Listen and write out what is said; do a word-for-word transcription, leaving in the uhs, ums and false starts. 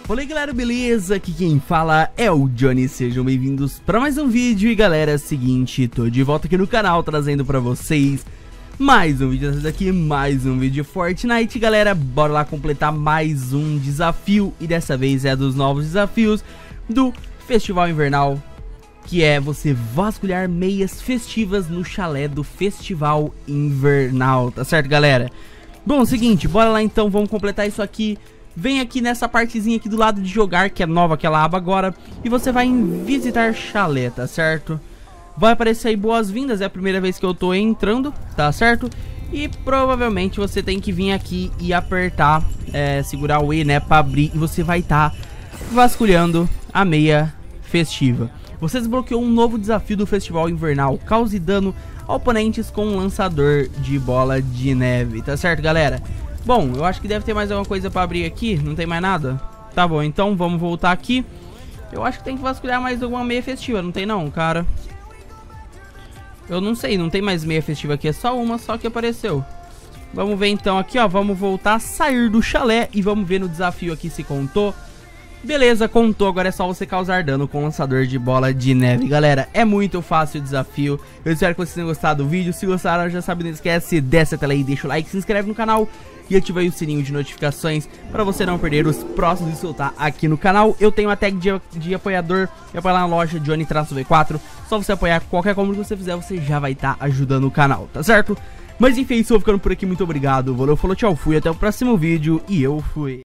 Fala aí galera, beleza? Aqui quem fala é o Johnny, sejam bem-vindos para mais um vídeo. E galera, é o seguinte, tô de volta aqui no canal trazendo pra vocês mais um vídeo daqui, mais um vídeo de Fortnite. Galera, bora lá completar mais um desafio, e dessa vez é dos novos desafios do Festival Invernal, que é você vasculhar meias festivas no chalé do Festival Invernal, tá certo galera? Bom, seguinte, bora lá então, vamos completar isso aqui. Vem aqui nessa partezinha aqui do lado de jogar, que é nova aquela aba agora, e você vai em visitar chalé, tá certo? Vai aparecer aí boas-vindas, é a primeira vez que eu tô entrando, tá certo? E provavelmente você tem que vir aqui e apertar, é, segurar o E, né, pra abrir, e você vai estar tá vasculhando a meia festiva. Você desbloqueou um novo desafio do Festival Invernal, cause dano a oponentes com um lançador de bola de neve, tá certo galera? Bom, eu acho que deve ter mais alguma coisa pra abrir aqui, não tem mais nada? Tá bom, então vamos voltar aqui. Eu acho que tem que vasculhar mais alguma meia festiva, não tem não, cara? Eu não sei, não tem mais meia festiva aqui, é só uma só que apareceu. Vamos ver então aqui, ó, vamos voltar, sair do chalé e vamos ver no desafio aqui se contou. Beleza, contou, agora é só você causar dano com lançador de bola de neve. Galera, é muito fácil o desafio. Eu espero que vocês tenham gostado do vídeo. Se gostaram, já sabe, não esquece, desce a tela aí, deixa o like, se inscreve no canal e ativa aí o sininho de notificações para você não perder os próximos e soltar aqui no canal. Eu tenho uma tag de, de apoiador, é para lá na loja Johnny V quatro. Só você apoiar qualquer compra que você fizer, você já vai estar tá ajudando o canal, tá certo? Mas enfim, estou ficando por aqui, muito obrigado, valeu, falou, tchau, fui, até o próximo vídeo e eu fui.